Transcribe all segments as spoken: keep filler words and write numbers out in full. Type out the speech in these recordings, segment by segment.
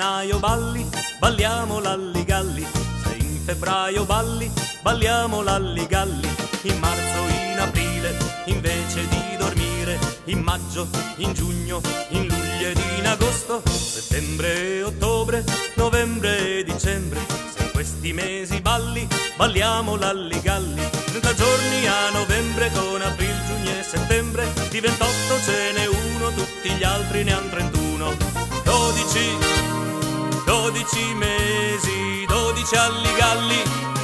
gennaio balli, balliamo l'alligalli. Se in febbraio balli, balliamo l'alligalli. In marzo, in aprile, invece di dormire. In maggio, in giugno, in luglio ed in agosto. Settembre, ottobre, novembre e dicembre. Se in questi mesi balli, balliamo l'alligalli. trenta giorni a novembre con aprile, giugno e settembre. Di ventotto ce n'è uno, tutti gli altri ne han trentuno. Dodici, dodici mesi, dodici alligalli.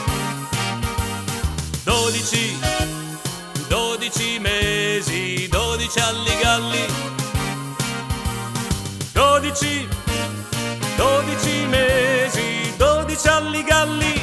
Dodici, dodici mesi, dodici alligalli. Dodici, dodici mesi, dodici alligalli.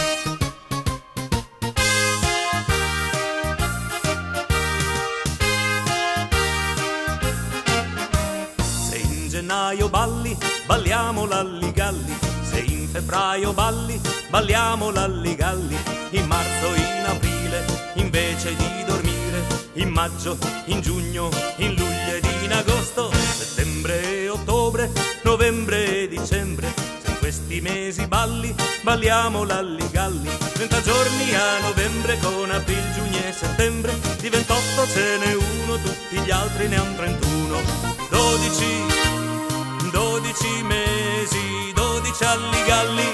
Se in gennaio balli, balliamo l'alligalli. Se in febbraio balli, balliamo l'alligalli. In marzo, in aprile, invece di dormire. In maggio, in giugno, in luglio ed in agosto. Settembre, ottobre, novembre e dicembre. Se in questi mesi balli, balliamo l'alligalli. trenta giorni a novembre con aprile, giugno e settembre. Di ventotto ce n'è uno, tutti gli altri ne han trentuno. Dodici, dodici mesi, dodici alligalli.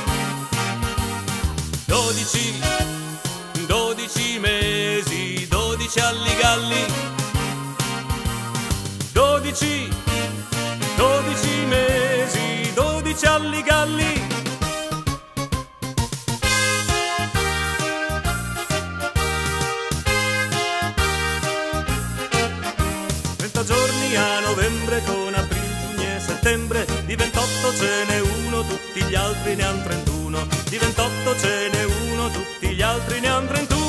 Dodici, dodici mesi, dodici alligalli. Dodici, dodici mesi, dodici alligalli. trenta giorni a novembre con aprile, giugno e settembre. Di ventotto ce n'è uno, tutti gli altri ne han trentuno. Di ventotto ce n'è uno, tutti gli altri ne han trentuno.